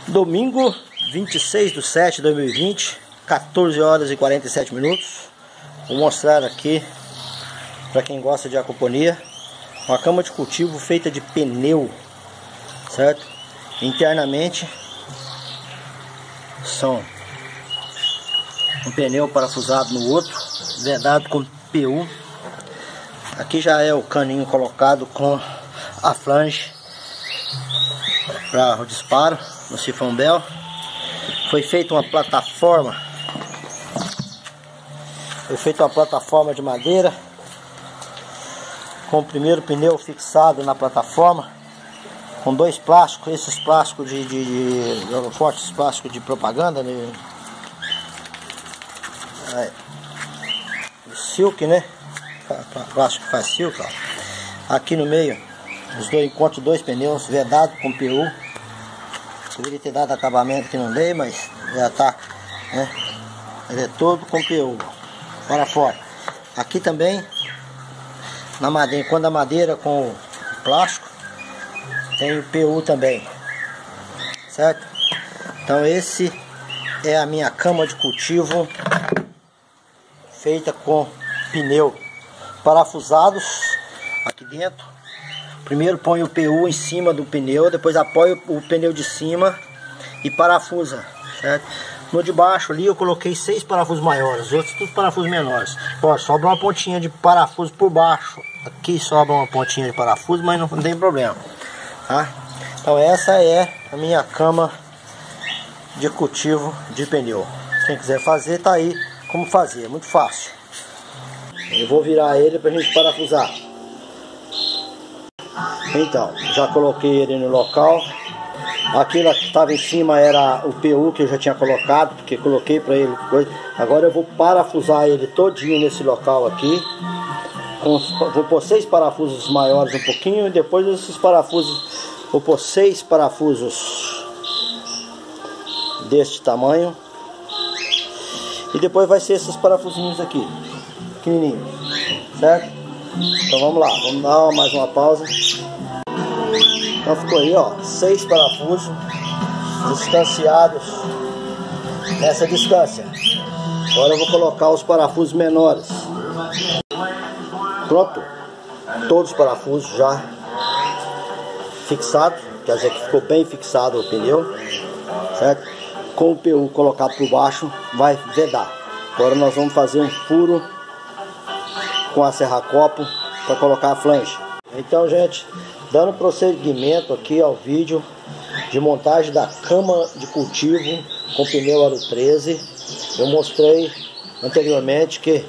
Domingo 26/7/2020, 14 horas e 47 minutos. Vou mostrar aqui para quem gosta de aquaponia uma cama de cultivo feita de pneu, certo? Internamente são um pneu parafusado no outro, vedado com PU. Aqui já é o caninho colocado com a flange para o disparo no sifão Bell. Foi feita uma plataforma, de madeira com o primeiro pneu fixado na plataforma, com dois plásticos, esses plásticos fortes plásticos de propaganda, né? Silk, né? Plástico que faz silk, ó. Aqui no meio encontro dois pneus vedados com PU. Deveria ter dado acabamento que não dei, mas já tá, né? Ele é todo com PU para fora. Aqui também na madeira, quando a madeira com o plástico tem o PU também, certo? Então esse é a minha cama de cultivo feita com pneu parafusados aqui dentro. Primeiro põe o PU em cima do pneu, depois apoia o pneu de cima e parafusa, certo? No de baixo ali eu coloquei 6 parafusos maiores, os outros tudo parafusos menores. Ó, sobra uma pontinha de parafuso por baixo. Aqui sobra uma pontinha de parafuso, mas não tem problema, tá? Então essa é a minha cama de cultivo de pneu. Quem quiser fazer, tá aí como fazer, é muito fácil. Eu vou virar ele pra gente parafusar. Então, já coloquei ele no local. Aquilo que estava em cima era o PU que eu já tinha colocado, porque coloquei para ele coisa. Agora eu vou parafusar ele todinho nesse local aqui. Vou pôr 6 parafusos maiores um pouquinho, e depois esses parafusos vou pôr 6 parafusos deste tamanho. E depois vai ser esses parafusinhos aqui, pequenininhos, certo? Então vamos lá, vamos dar mais uma pausa. Então ficou aí, ó, 6 parafusos distanciados nessa distância. Agora eu vou colocar os parafusos menores. Pronto, todos os parafusos já fixados, quer dizer que ficou bem fixado o pneu, certo? Com o PU colocado por baixo vai vedar. Agora nós vamos fazer um furo com a serra-copo para colocar a flange. Então, gente, dando prosseguimento aqui ao vídeo de montagem da cama de cultivo com pneu aro 13, eu mostrei anteriormente que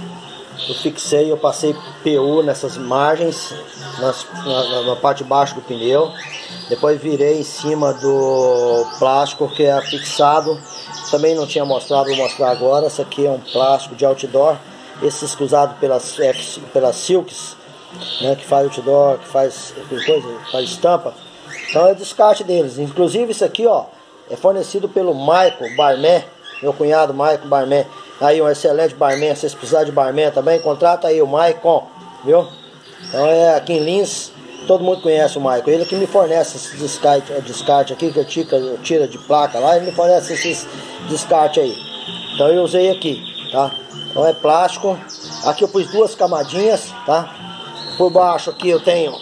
eu passei PU nessas margens, na parte de baixo do pneu, depois virei em cima do plástico que é fixado, também não tinha mostrado, vou mostrar agora. Esse aqui é um plástico de outdoor, esses usados pelas Silks, né, que faz outdoor, que faz estampa. Então é descarte deles. Inclusive isso aqui, ó, é fornecido pelo Michael Barman, meu cunhado Michael Barman. Aí um excelente barman, se vocês precisarem de barman também, contrata aí o Michael, viu? Então é aqui em Lins, todo mundo conhece o Michael. Ele que me fornece esses descarte aqui, que eu tiro de placa lá, ele me fornece esses descarte aí. Então eu usei aqui, tá? Então é plástico. Aqui eu pus 2 camadinhas, tá? Por baixo aqui eu tenho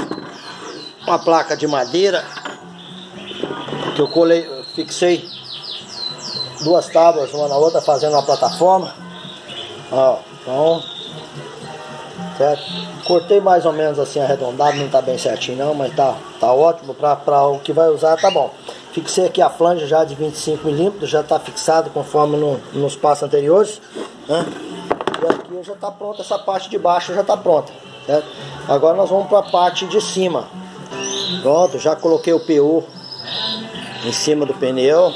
uma placa de madeira que eu fixei 2 tábuas uma na outra, fazendo uma plataforma. Ó, então, certo? Cortei mais ou menos assim arredondado, não tá bem certinho não, mas tá ótimo para o que vai usar, tá bom. Fixei aqui a flange já de 25 mm, já tá fixado conforme nos passos anteriores, né? E aqui já tá pronta, essa parte de baixo já tá pronta, certo? Agora nós vamos para a parte de cima. Pronto, já coloquei o PU em cima do pneu.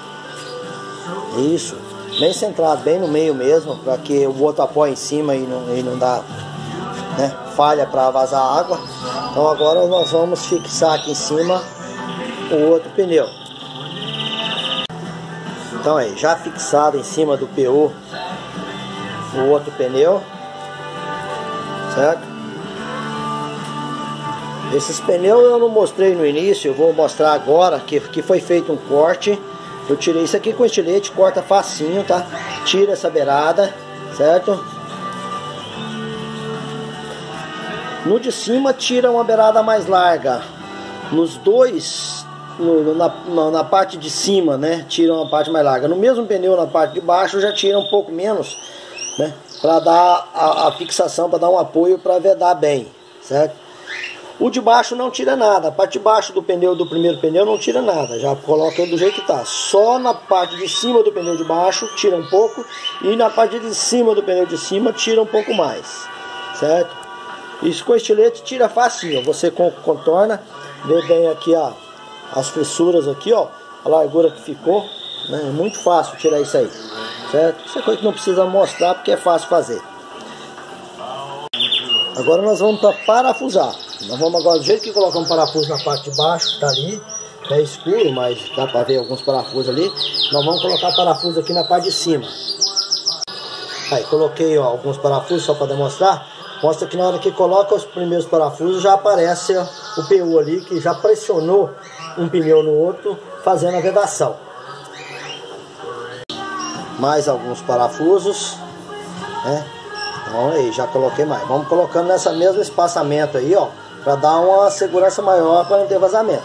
Isso, bem centrado, bem no meio mesmo, para que o outro apoie em cima e não dá, né, falha para vazar água. Então agora nós vamos fixar aqui em cima o outro pneu. Então aí, já fixado em cima do PU o outro pneu, certo? Esses pneus eu não mostrei no início, eu vou mostrar agora que foi feito um corte. Eu tirei isso aqui com estilete, corta facinho, tá? Tira essa beirada, certo? No de cima tira uma beirada mais larga. Nos dois, na parte de cima, né? Tira uma parte mais larga. No mesmo pneu, na parte de baixo, já tira um pouco menos, né? Para dar a fixação, para dar um apoio, para vedar bem, certo? O de baixo não tira nada. A parte de baixo do pneu, do primeiro pneu, não tira nada. Já coloca ele do jeito que tá. Só na parte de cima do pneu de baixo tira um pouco. E na parte de cima do pneu de cima tira um pouco mais, certo? Isso com estilete tira facinho. Você contorna, vê bem aqui as fissuras aqui, ó, a largura que ficou, né? É muito fácil tirar isso aí, certo? Isso é coisa que não precisa mostrar porque é fácil fazer. Agora nós vamos para parafusar. Nós vamos agora, do jeito que colocamos parafuso na parte de baixo, que tá ali, é escuro, mas dá para ver alguns parafusos ali. Nós vamos colocar parafuso aqui na parte de cima. Aí coloquei, ó, alguns parafusos só para demonstrar. Mostra que na hora que coloca os primeiros parafusos já aparece o PU ali, que já pressionou um pneu no outro, fazendo a vedação. Mais alguns parafusos, né? Então aí, já coloquei mais. Vamos colocando nessa mesmo espaçamento aí, ó, para dar uma segurança maior para não ter vazamento.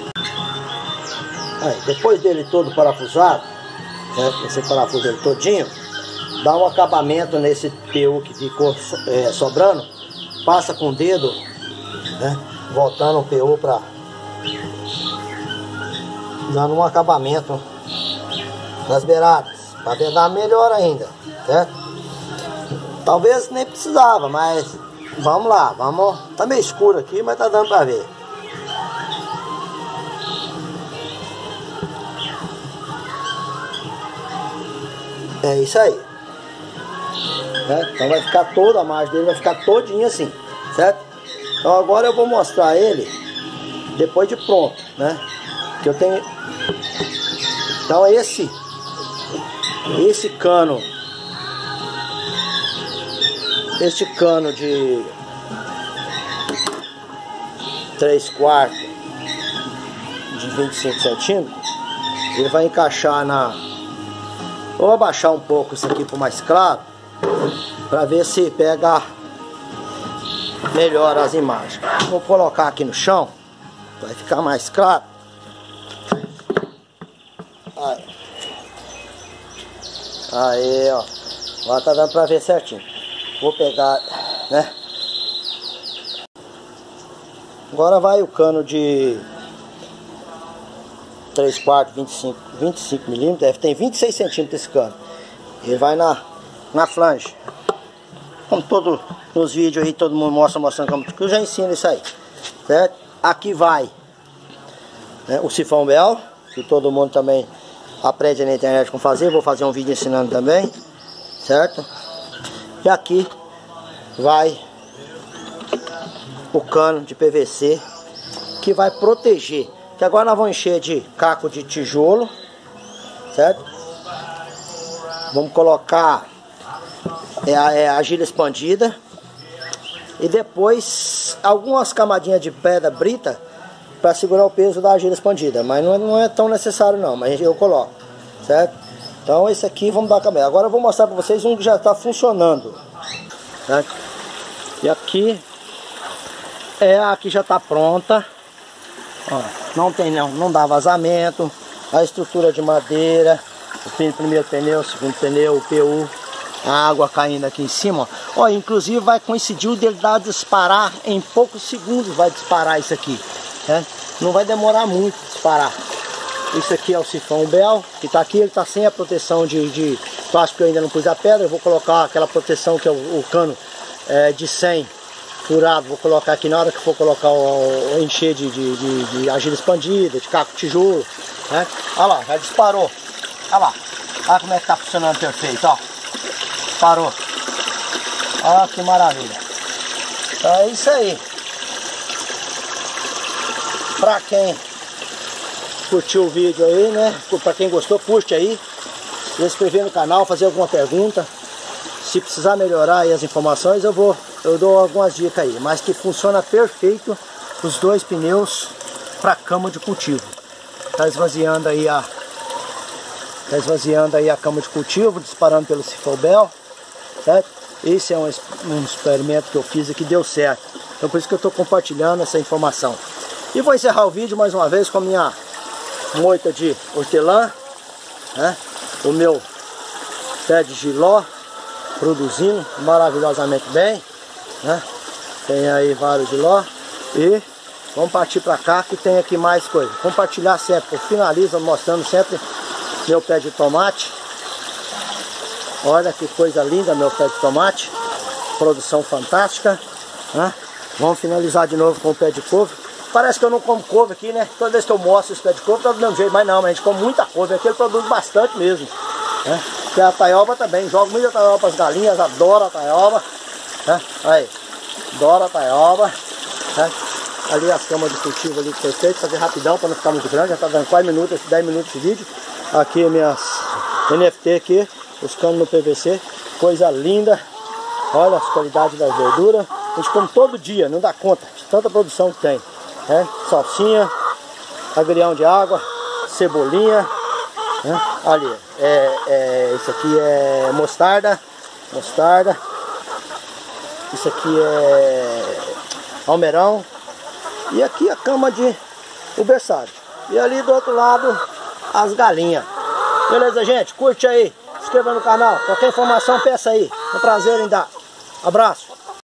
Aí, depois dele todo parafusado, né, esse parafuso ele todinho, dá um acabamento nesse PU que ficou sobrando, passa com o dedo, né, voltando o PU para dando um acabamento nas beiradas, para vedar melhor ainda, certo? Talvez nem precisava, mas vamos lá, vamos. Tá meio escuro aqui, mas tá dando para ver. É isso aí. Né? Então vai ficar toda a margem dele, vai ficar todinha assim, certo? Então agora eu vou mostrar ele depois de pronto, né? Que eu tenho. Então esse cano, este cano de 3/4 de 25 centímetros, ele vai encaixar na... Vou abaixar um pouco isso aqui para mais claro, para ver se pega melhor as imagens. Vou colocar aqui no chão, vai ficar mais claro. Aí, ó, agora tá dando para ver certinho. Vou pegar, né? Agora vai o cano de 3/4, 25 milímetros, tem 26 centímetros esse cano. Ele vai na flange. Como todos nos vídeos aí, todo mundo mostrando como que eu já ensino isso aí, certo? Aqui vai, né, o sifão Bell, que todo mundo também aprende na internet como fazer. Vou fazer um vídeo ensinando também, certo? E aqui vai o cano de PVC que vai proteger. Que agora nós vamos encher de caco de tijolo, certo? Vamos colocar a argila expandida e depois algumas camadinhas de pedra brita para segurar o peso da argila expandida, mas não é tão necessário não, mas eu coloco, certo? Então esse aqui vamos dar cabelo. Agora eu vou mostrar para vocês um que já está funcionando, certo? E aqui é a que já está pronta, ó, não dá vazamento, a estrutura de madeira, o primeiro pneu, o segundo pneu, o PU, a água caindo aqui em cima, ó, inclusive vai coincidir o dele dar disparar em poucos segundos, vai disparar isso aqui, né? Não vai demorar muito disparar. Isso aqui é o sifão Bell, que está aqui, ele está sem a proteção de plástico, eu ainda não pus a pedra. Eu vou colocar aquela proteção que é o cano de 100 furado, vou colocar aqui na hora que for colocar o encher de argila expandida, de caco tijolo, né? Olha lá, já disparou, olha lá, olha como é que está funcionando perfeito, ó, parou, olha que maravilha. Então é isso aí. Pra quem curtiu o vídeo aí, né? Pra quem gostou, curte aí. Se inscrever no canal, fazer alguma pergunta. Se precisar melhorar aí as informações, eu dou algumas dicas aí. Mas que funciona perfeito os 2 pneus para a cama de cultivo. Tá esvaziando aí a cama de cultivo, disparando pelo Cifobel, certo? Esse é um experimento que eu fiz e que deu certo. Então por isso que eu estou compartilhando essa informação. E vou encerrar o vídeo mais uma vez com a minha moita de hortelã, né? O meu pé de giló produzindo maravilhosamente bem, né? Tem aí vários giló. E vamos partir para cá que tem aqui mais coisa. Compartilhar sempre. Eu finalizo mostrando sempre meu pé de tomate. Olha que coisa linda meu pé de tomate. Produção fantástica, né? Vamos finalizar de novo com o pé de couve. Parece que eu não como couve aqui, né? Toda vez que eu mostro esse pé de couve tá do mesmo jeito. Mas não, a gente come muita couve. Aqui ele produz bastante mesmo, né? E a taioba também. Jogo muita taioba para as galinhas. Adoro a taioba, né? Aí. Adoro a taioba, né? Ali as camas de cultivo ali que foi feito. Fazer rapidão para não ficar muito grande. Já tá dando 4 minutos, 10 minutos de vídeo. Aqui minhas NFT aqui. Buscando no PVC. Coisa linda. Olha as qualidades das verduras. A gente come todo dia, não dá conta de tanta produção que tem, né? Salsinha, agrião de água, cebolinha, né? Ali, isso aqui é mostarda. Isso aqui é almeirão. E aqui a cama de o berçário. E ali do outro lado as galinhas. Beleza, gente? Curte aí. Se inscreva no canal. Qualquer informação, peça aí. É um prazer em dar. Abraço.